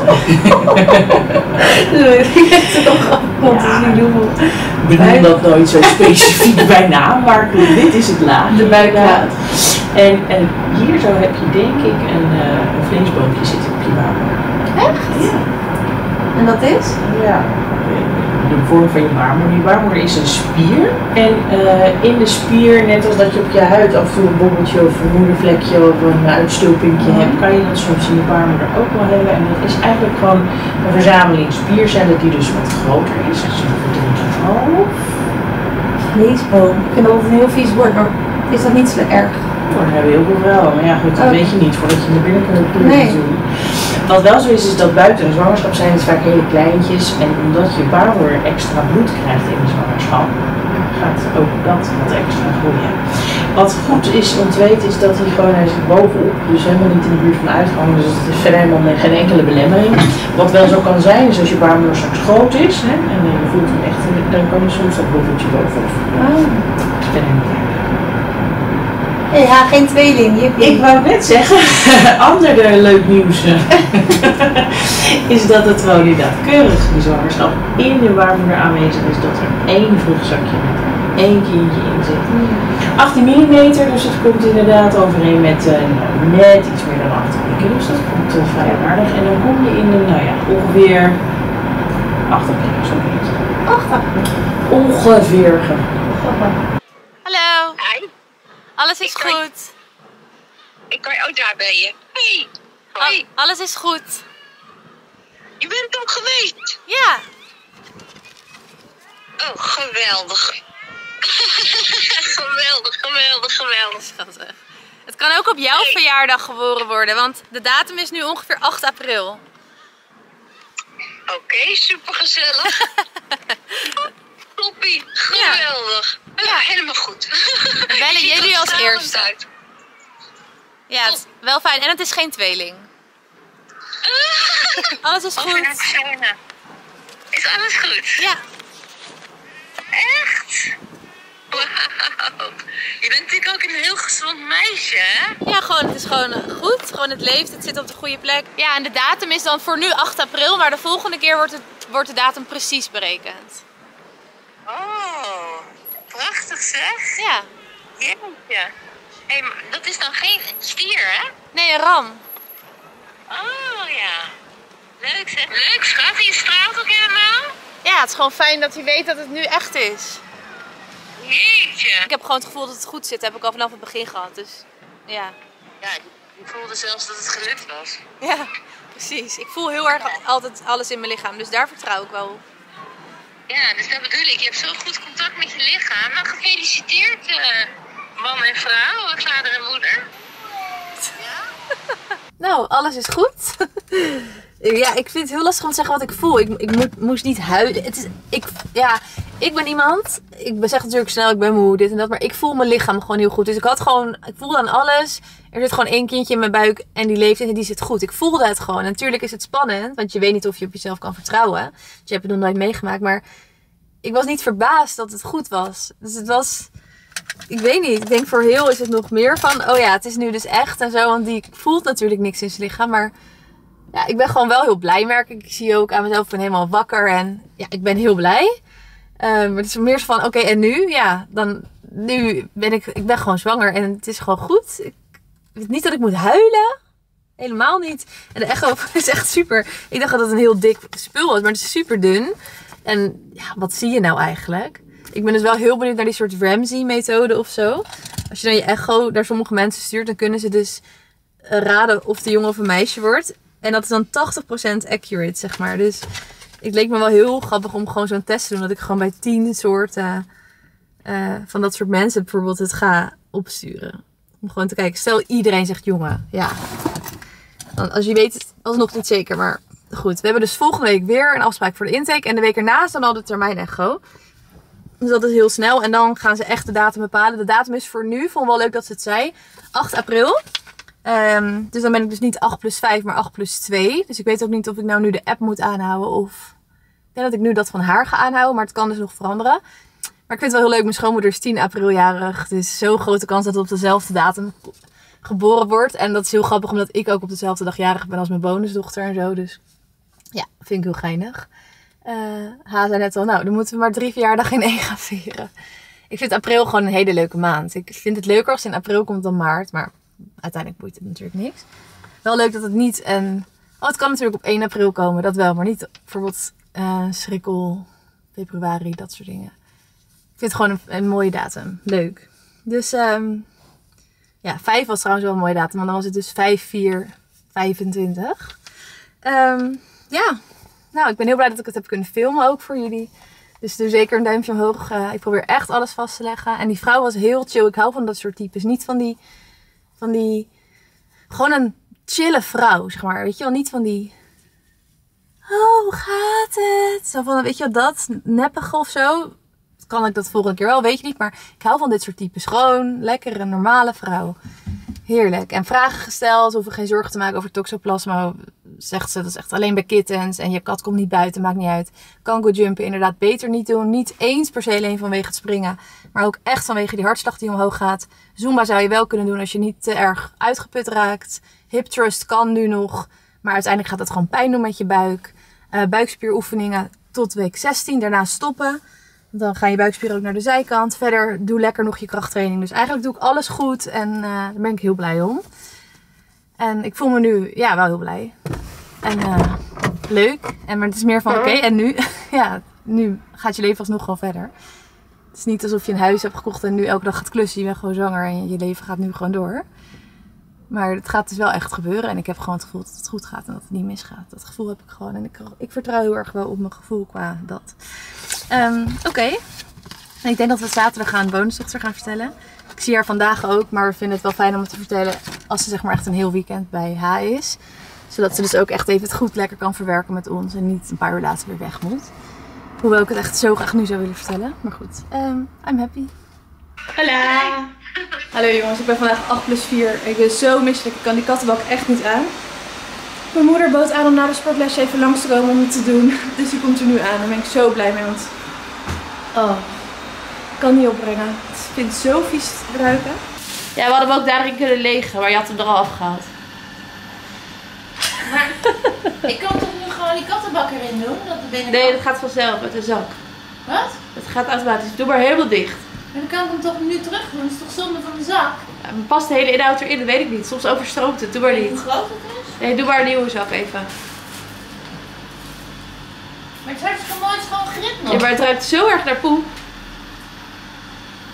Ik heb het nog grappig te zien doen. Ik benoem dat nooit zo specifiek bij naam, maar dit is het laag. De buiklaag. En, en hier zo heb je denk ik een, uh, een vleesboompje zitten op je baarmoeder. Echt? Ja. En dat is? Ja. De vorm van je baarmoeder. Je baarmoeder is een spier. En uh, in de spier, net als dat je op je huid af en toe een bobbeltje of een moedervlekje of een uitstulpingje hebt, kan je dat soms in je baarmoeder ook wel hebben. En dat is eigenlijk gewoon een verzameling spiercellen die dus wat groter is. Dus ongeveer drie komma vijf. Vleesboom. Ik vind dat een heel vies woord, maar is dat niet zo erg? Oh, dat hebben heel veel vrouwen. Maar ja goed, dat oh. weet je niet voordat je naar binnen kunt doen. Nee. Wat wel zo is, is dat buiten een zwangerschap zijn het vaak hele kleintjes. En omdat je baarmoeder extra bloed krijgt in de zwangerschap, gaat ook dat wat extra groeien. Wat goed is om te weten is dat hij gewoon, hij zit bovenop, dus helemaal niet in de buurt van de uitgang. Dus het is verder helemaal geen enkele belemmering. Wat wel zo kan zijn, is als je baarmoeder straks groot is, hè, en je voelt hem echt, dan kan je soms dat bobbeltje bovenop. Oh. Verder niet. Ja, geen tweeling. Ik wou net zeggen, ander leuk nieuws is dat het gewoon inderdaad keurig die zwangerschap in de baarmoeder aanwezig is, dat er één vruchtzakje met één kindje in zit. achttien millimeter, dus het komt inderdaad overeen met uh, net iets meer dan acht weken, dus dat komt uh, vrij aardig. En dan kom je in de, nou ja, ongeveer acht april, zo'n beetje. acht april? Ongeveer. Hallo. Hi. Alles is ik kan, goed. Ik kan, oh, daar ben je. Hey. Hoi. Al, alles is goed. Je bent ook geweest? Ja. Oh, geweldig. geweldig, geweldig, geweldig. Schattig. Het kan ook op jouw hey. verjaardag geboren worden, want de datum is nu ongeveer acht april. Oké, okay, super gezellig. Toppie, geweldig. Ja. Ja, helemaal goed. We bellen jullie als eerste. Uit. Ja, het is wel fijn. En het is geen tweeling. Alles is goed. Is alles goed? Ja. Echt? Wauw. Je bent natuurlijk ook een heel gezond meisje, hè? Ja, gewoon, het is gewoon goed. Gewoon het leeft, het zit op de goede plek. Ja, en de datum is dan voor nu acht april, maar de volgende keer wordt, het, wordt de datum precies berekend. Oh, prachtig zeg. Ja. Jeetje. Hé, maar dat is dan geen stier, hè? Nee, een ram. Oh ja. Leuk zeg. Leuk schat, en je straalt ook helemaal? Ja, het is gewoon fijn dat hij weet dat het nu echt is. Jeetje. Ik heb gewoon het gevoel dat het goed zit. Dat heb ik al vanaf het begin gehad. Dus ja. Ja, je voelde zelfs dat het gelukt was. Ja, precies. Ik voel heel erg altijd alles in mijn lichaam. Dus daar vertrouw ik wel op. Ja, dus dat bedoel ik. Je hebt zo goed contact met je lichaam. Nou, gefeliciteerd uh, man en vrouw, vader en moeder. Nou, alles is goed. Ja, ik vind het heel lastig om te zeggen wat ik voel. Ik, ik moet, moest niet huilen. Het is, ik, ja, ik ben iemand, ik zeg natuurlijk snel, ik ben moe, dit en dat. Maar ik voel mijn lichaam gewoon heel goed. Dus ik had gewoon, ik voelde aan alles. Er zit gewoon één kindje in mijn buik en die leeft en die zit goed. Ik voelde het gewoon. En natuurlijk is het spannend, want je weet niet of je op jezelf kan vertrouwen. Dus je hebt het nog nooit meegemaakt. Maar ik was niet verbaasd dat het goed was. Dus het was... Ik weet niet. Ik denk voor heel is het nog meer van... Oh ja, het is nu dus echt en zo. Want die voelt natuurlijk niks in zijn lichaam. Maar ja, ik ben gewoon wel heel blij, merk ik. Ik zie ook aan mezelf, ik ben helemaal wakker. En ja, ik ben heel blij. Um, maar het is meer zo van... Oké, okay, en nu? Ja, dan... Nu ben ik... Ik ben gewoon zwanger. En het is gewoon goed. Ik weet niet dat ik moet huilen. Helemaal niet. En de echo is echt super... Ik dacht dat het een heel dik spul was. Maar het is super dun. En ja, wat zie je nou eigenlijk? Ik ben dus wel heel benieuwd naar die soort Ramsey-methode of zo. Als je dan je echo naar sommige mensen stuurt, dan kunnen ze dus raden of de jongen of een meisje wordt. En dat is dan tachtig procent accurate, zeg maar. Dus het leek me wel heel grappig om gewoon zo'n test te doen. Dat ik gewoon bij tien soorten uh, van dat soort mensen bijvoorbeeld het ga opsturen. Om gewoon te kijken. Stel iedereen zegt jongen. Ja. Dan, als je weet het alsnog niet zeker. Maar goed. We hebben dus volgende week weer een afspraak voor de intake. En de week erna is dan al de termijn echo. Dus dat is heel snel. En dan gaan ze echt de datum bepalen. De datum is voor nu, vond ik wel leuk dat ze het zei, acht april. Um, dus dan ben ik dus niet acht plus vijf, maar acht plus twee. Dus ik weet ook niet of ik nou nu de app moet aanhouden. Of ik denk dat ik nu dat van haar ga aanhouden. Maar het kan dus nog veranderen. Maar ik vind het wel heel leuk. Mijn schoonmoeder is tien april jarig. Dus zo'n grote kans dat het op dezelfde datum geboren wordt. En dat is heel grappig, omdat ik ook op dezelfde dag jarig ben als mijn bonusdochter en zo. Dus ja, vind ik heel geinig. Uh, Ha zei net al, nou, dan moeten we maar drie verjaardagen in één gaan vieren. Ik vind april gewoon een hele leuke maand. Ik vind het leuker als het in april komt dan maart. Maar uiteindelijk boeit het natuurlijk niks. Wel leuk dat het niet een... Oh, het kan natuurlijk op één april komen, dat wel. Maar niet bijvoorbeeld uh, schrikkel, februari, dat soort dingen. Ik vind het gewoon een, een mooie datum. Leuk. Dus um, ja, vijf was trouwens wel een mooie datum. Want dan was het dus vijf vier vijfentwintig. Um, ja... Nou, ik ben heel blij dat ik het heb kunnen filmen ook voor jullie. Dus doe zeker een duimpje omhoog. Uh, ik probeer echt alles vast te leggen. En die vrouw was heel chill. Ik hou van dat soort types. Niet van die... Van die... Gewoon een chille vrouw, zeg maar. Weet je wel, niet van die... Oh, hoe gaat het? Zo van, weet je wel, dat? Neppig of zo. Kan ik dat volgende keer wel, weet je niet. Maar ik hou van dit soort types. Gewoon lekker een normale vrouw. Heerlijk. En vragen gesteld. Ze hoeven geen zorgen te maken over toxoplasma. Zegt ze, dat is echt alleen bij kittens. En je kat komt niet buiten, maakt niet uit. Kango jumpen, inderdaad beter niet doen. Niet eens per se alleen vanwege het springen. Maar ook echt vanwege die hartslag die omhoog gaat. Zumba zou je wel kunnen doen als je niet te erg uitgeput raakt. Hip thrust kan nu nog. Maar uiteindelijk gaat het gewoon pijn doen met je buik. Uh, buikspieroefeningen tot week zestien. Daarna stoppen. Dan gaan je buikspieren ook naar de zijkant. Verder doe lekker nog je krachttraining. Dus eigenlijk doe ik alles goed. En uh, daar ben ik heel blij om. En ik voel me nu ja, wel heel blij. En uh, leuk. En, maar het is meer van oké, okay, en nu? Ja, nu gaat je leven alsnog gewoon verder. Het is niet alsof je een huis hebt gekocht en nu elke dag gaat klussen. Je bent gewoon zwanger en je leven gaat nu gewoon door. Maar het gaat dus wel echt gebeuren. En ik heb gewoon het gevoel dat het goed gaat en dat het niet misgaat. Dat gevoel heb ik gewoon. En ik, ik vertrouw heel erg wel op mijn gevoel qua dat. Um, Oké. Okay. Ik denk dat we zaterdag aan de bonusdochter gaan vertellen. Ik zie haar vandaag ook. Maar we vinden het wel fijn om het te vertellen als ze zeg maar echt een heel weekend bij haar is. Zodat ze dus ook echt even het goed lekker kan verwerken met ons. En niet een paar uur later weer weg moet. Hoewel ik het echt zo graag nu zou willen vertellen. Maar goed, um, I'm happy. Hallo. Hallo jongens, ik ben vandaag acht plus vier. Ik ben zo misselijk, ik kan die kattenbak echt niet aan. Mijn moeder bood aan om na de sportlesje even langs te komen om het te doen. Dus die komt er nu aan, daar ben ik zo blij mee. Want oh, ik kan niet opbrengen. Ik vind het zo vies ruiken. Ja, we hadden hem ook daarin kunnen legen, maar je had hem er al afgehaald. Maar ik kan toch nu gewoon die kattenbak erin doen? Dat ben ik nee, dat gaat vanzelf uit de zak. Wat? Het gaat automatisch. Doe maar helemaal dicht. Maar dan kan ik hem toch nu terug doen? Dat is toch zonde van de zak? Ja, maar past de hele inhoud erin? Dat weet ik niet. Soms overstroomt het. Doe maar niet. Hoe groot het is? Nee, doe maar een nieuwe zak even. Maar het is hartstikke mooi, het is gewoon grip nog. Ja, maar het ruikt zo erg naar poep.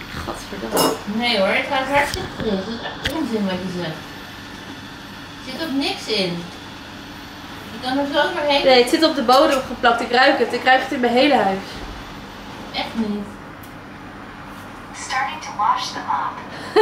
Godverdomme. Nee hoor, het gaat hartstikke goed. Dat is echt onzin wat je zegt. Er zit ook niks in. Je kan er zo doorheen. Nee, het zit op de bodem geplakt. Ik ruik het. Ik ruik het in mijn hele huis. Echt niet. Starting to wash them up.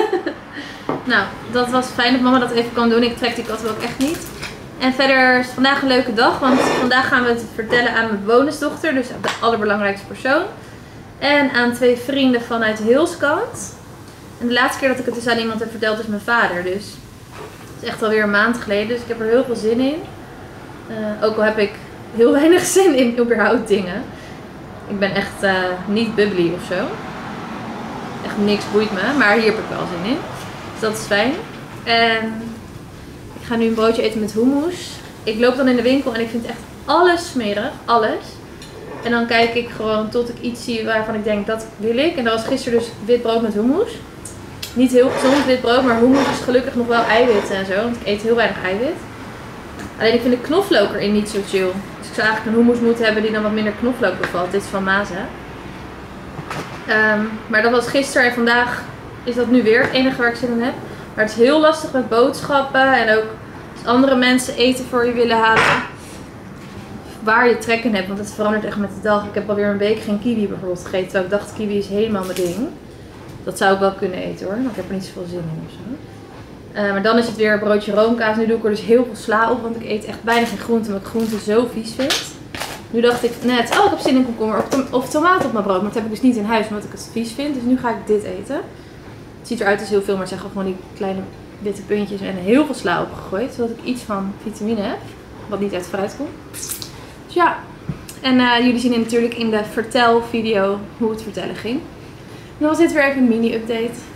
Nou, dat was fijn dat mama dat even kan doen. Ik trek die katten ook echt niet. En verder is vandaag een leuke dag, want vandaag gaan we het vertellen aan mijn bonusdochter, dus de allerbelangrijkste persoon. En aan twee vrienden vanuit Heelskant. En de laatste keer dat ik het dus aan iemand heb verteld is mijn vader, dus het is echt alweer een maand geleden. Dus ik heb er heel veel zin in. Uh, ook al heb ik heel weinig zin in überhaupt dingen. Ik ben echt uh, niet bubbly of zo. Echt niks boeit me, maar hier heb ik wel zin in. Dus dat is fijn. En ik ga nu een broodje eten met hummus. Ik loop dan in de winkel en ik vind echt alles smerig. Alles. En dan kijk ik gewoon tot ik iets zie waarvan ik denk dat wil ik. En dat was gisteren dus wit brood met hummus. Niet heel gezond wit brood, maar hummus is gelukkig nog wel eiwit en zo. Want ik eet heel weinig eiwit. Alleen ik vind de knoflook erin niet zo chill. Dus ik zou eigenlijk een hummus moeten hebben die dan wat minder knoflook bevat. Dit is van Maza. Um, maar dat was gisteren en vandaag is dat nu weer het enige waar ik zin in heb. Maar het is heel lastig met boodschappen en ook als andere mensen eten voor je willen halen. Waar je trek in hebt, want het verandert echt met de dag. Ik heb alweer een week geen kiwi bijvoorbeeld gegeten. Terwijl ik dacht kiwi is helemaal mijn ding. Dat zou ik wel kunnen eten hoor, maar ik heb er niet zoveel zin in ofzo. Uh, maar dan is het weer een broodje roomkaas. Nu doe ik er dus heel veel sla op, want ik eet echt bijna geen groente, omdat ik groente zo vies vind. Nu dacht ik net, oh ik heb zin in komkommer of, tom of tomaat op mijn brood, maar dat heb ik dus niet in huis, omdat ik het vies vind. Dus nu ga ik dit eten. Het ziet eruit als heel veel, maar het zijn gewoon die kleine witte puntjes en heel veel sla opgegooid, zodat ik iets van vitamine heb, wat niet uit fruit komt. Dus ja, en uh, jullie zien natuurlijk in de vertelvideo hoe het vertellen ging. Dan was dit weer even een mini-update.